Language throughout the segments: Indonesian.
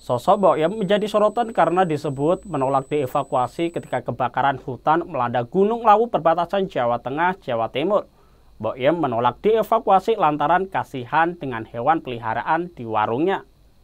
Sosok Boyem menjadi sorotan karena disebut menolak dievakuasi ketika kebakaran hutan melanda Gunung Lawu perbatasan Jawa Tengah, Jawa Timur. Boyem menolak dievakuasi lantaran kasihan dengan hewan peliharaan di warungnya.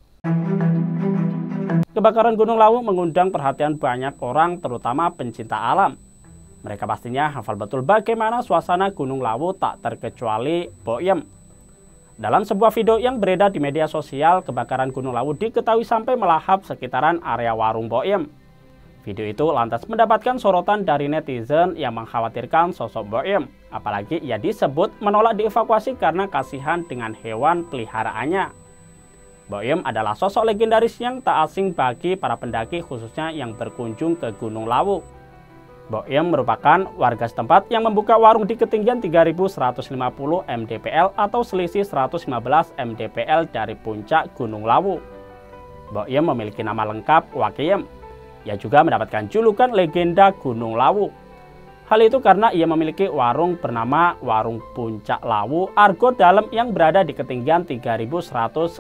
Kebakaran Gunung Lawu mengundang perhatian banyak orang, terutama pencinta alam. Mereka pastinya hafal betul bagaimana suasana Gunung Lawu, tak terkecuali Boyem. Dalam sebuah video yang beredar di media sosial, kebakaran Gunung Lawu diketahui sampai melahap sekitaran area warung Boyem. Video itu lantas mendapatkan sorotan dari netizen yang mengkhawatirkan sosok Boyem. Apalagi ia disebut menolak dievakuasi karena kasihan dengan hewan peliharaannya. Boyem adalah sosok legendaris yang tak asing bagi para pendaki, khususnya yang berkunjung ke Gunung Lawu. Boyem merupakan warga setempat yang membuka warung di ketinggian 3.150 mdpl atau selisih 115 mdpl dari puncak Gunung Lawu. Boyem memiliki nama lengkap Wakiyem. Ia juga mendapatkan julukan legenda Gunung Lawu. Hal itu karena ia memiliki warung bernama Warung Puncak Lawu Argo Dalem yang berada di ketinggian 3.150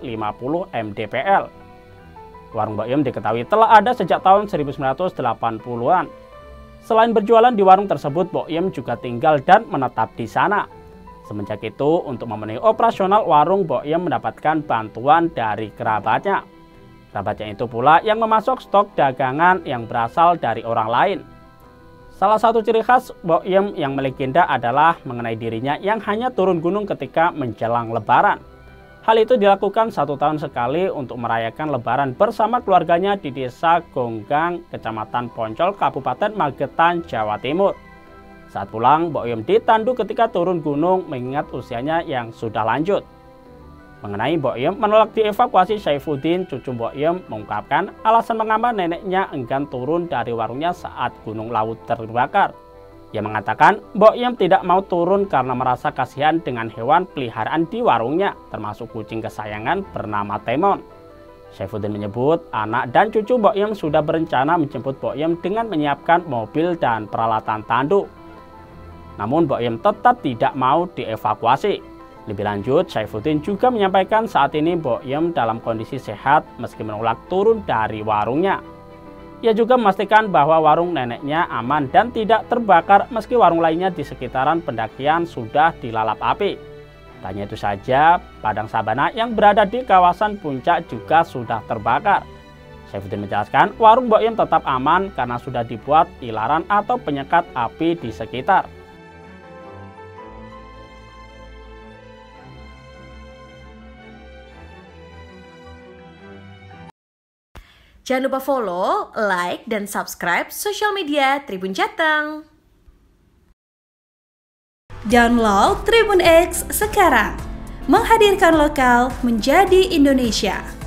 mdpl. Warung Boyem diketahui telah ada sejak tahun 1980-an. Selain berjualan di warung tersebut, Boyem juga tinggal dan menetap di sana. Semenjak itu, untuk memenuhi operasional warung, Boyem mendapatkan bantuan dari kerabatnya. Kerabatnya itu pula yang memasok stok dagangan yang berasal dari orang lain. Salah satu ciri khas Boyem yang melegenda adalah mengenai dirinya yang hanya turun gunung ketika menjelang Lebaran. Hal itu dilakukan 1 tahun sekali untuk merayakan Lebaran bersama keluarganya di Desa Gonggang, Kecamatan Poncol, Kabupaten Magetan, Jawa Timur. Saat pulang, Boyem ditandu ketika turun gunung mengingat usianya yang sudah lanjut. Mengenai Boyem menolak dievakuasi, Saifuddin, cucu Boyem, mengungkapkan alasan mengapa neneknya enggan turun dari warungnya saat Gunung Lawu terbakar. Ia mengatakan Boyem tidak mau turun karena merasa kasihan dengan hewan peliharaan di warungnya, termasuk kucing kesayangan bernama Temon. Saifuddin menyebut anak dan cucu Boyem sudah berencana menjemput Boyem dengan menyiapkan mobil dan peralatan tanduk. Namun Boyem tetap tidak mau dievakuasi. Lebih lanjut, Saifuddin juga menyampaikan saat ini Boyem dalam kondisi sehat meski menolak turun dari warungnya. Ia juga memastikan bahwa warung neneknya aman dan tidak terbakar meski warung lainnya di sekitaran pendakian sudah dilalap api. Tak hanya itu saja, padang sabana yang berada di kawasan puncak juga sudah terbakar. Saifuddin menjelaskan warung Boyem tetap aman karena sudah dibuat ilaran atau penyekat api di sekitar. Jangan lupa follow, like, dan subscribe sosial media Tribun Jateng. Download Tribun X sekarang, menghadirkan lokal menjadi Indonesia.